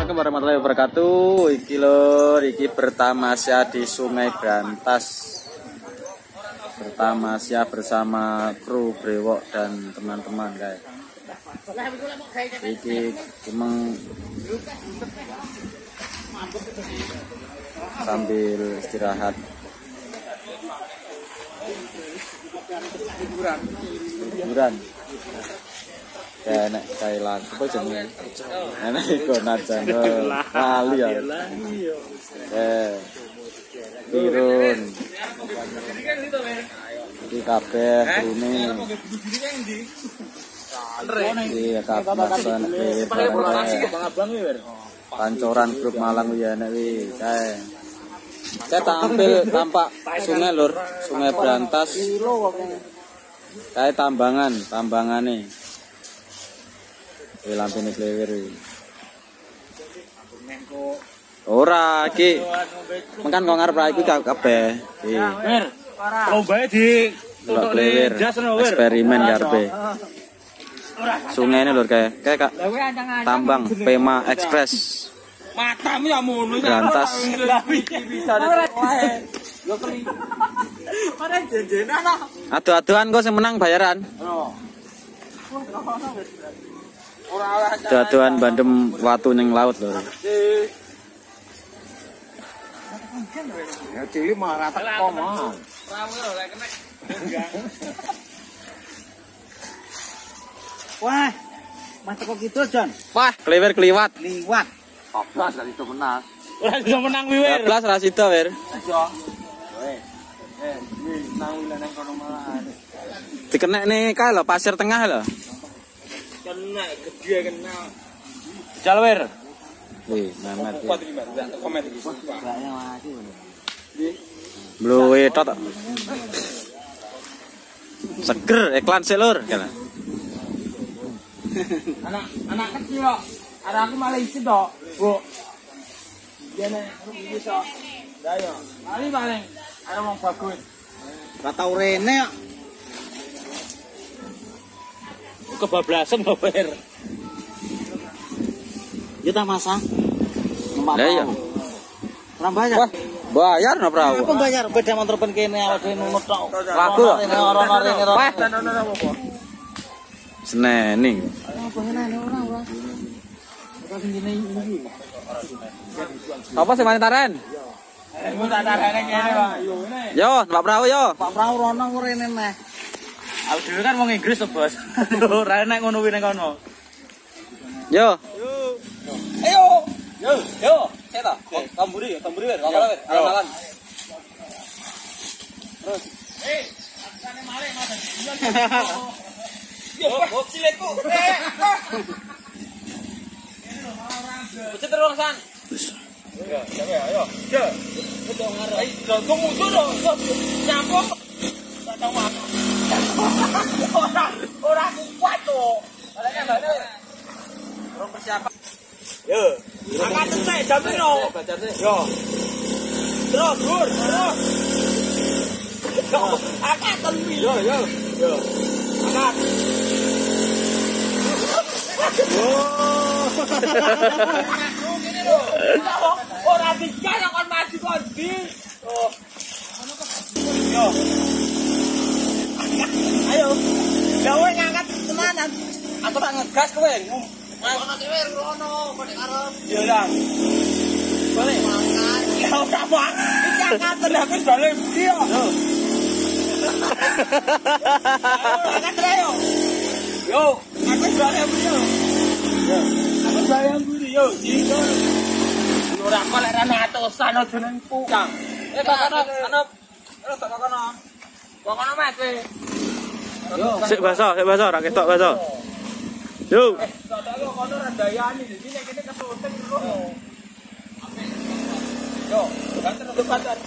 Assalamualaikum warahmatullahi wabarakatuh. Iki lur, iki bertamasya di Sungai Brantas. Bertamasya bersama kru brewok dan teman-teman guys. Iki emang sambil istirahat. Liburan. Kayak nek Thailand apa jenenge? Enak iku najan lali ya. Turun. Iki kabeh krune. Iya kabasan Pancoran grup Malang ya enak wi kae. Saya tampil tampak sungai lur, Sungai Brantas. Kae tambangane. Lampine klewer iki. Ora iki. Mengkan kok ngarep ra iku kabeh. Iki. Wir, lombae di klewer. Eksperimen karepe. Sungai ini lur kayak tambang Pema Express. matamu ya mono Brantas. Adu-aduan kok sing menang bayaran. Adu-aduan bandem watu ning laut lho. Ya cilik mah rata kok mah. Wah, mata kok gitu, Jon? Wah, klewer kliwat. Liwat. 14 ra itu menang. Ora bisa menang wi, Wir. 12 ra sida, Wir. Aja. Nang wilayah kono malah. Dikenekne kae lho, pasir tengah lho. Kena gede kena. Jal, Wir. Wih, Mamet. Komen iki. Gaknya mati. Bluwe tot. Seger iklan sik lur. Anak kecil kok. Ada aku malah isi dok, Bu. Dia nih bisa. Dayo. Mari paling ada mau bagus. Gak tau rene kok. Kebablasan kok, Bir. Kita masa. Lah iya. Ora bayar. Wah, bayar no perahu. Apa bayar? Beda motor ben kene awak dhewe nunut tok. Laku lho. Ora rene. Wah. Seneni. Apa ngene ora. Apa sih manitaren? Iku tak tarene kene, Pak. Yo, Pak Perahu yo. Pak Prau rono rene meh. Aku dhewe kan wong Inggris to, Bos. Ora nek ngono kuwi ning kono. Yo. Ayo. Yo. Ceta. Tamburi Wir. Alan. Terus. Kane male Mas. Yo, cileku. Becet terus San. Ya, ayo. Ya. Udah ngarep. Ayo, tunggu dulu. Siapa? Tak tahu apa. Orang kuat tuh. Balik. Orang persiapan. Yo. Angkat selesai jamin lo. Yo. Terus. Angkat telmi. Yo. Angkat. Orang dikaya kan maju kon di. Yo. Ayo. Gawe ngangkat tenanan. Aku tak ngegas kowe. Ono dhewe rono, kok nek arep. Yo lah. Balik mangan. Ya ora mangan. Iki angkat tenanan balik ndi yo. Angkat ayo. Yo, aku balik ndi yo. Yo. Aku bayang buri yo, jiko. Ora kok lek ana atusan aja nang pukang. Kono. Tak kono. Kono Mas kowe. Yo, sik basa ora ketok basa. Yo. Tak kono ora dayani iki nek kene kesuwen terus. Yo, banter.